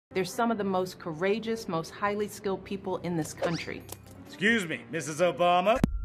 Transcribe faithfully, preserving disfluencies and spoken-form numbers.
They're some of the most courageous, most highly skilled people in this country. Excuse me, Missus Obama?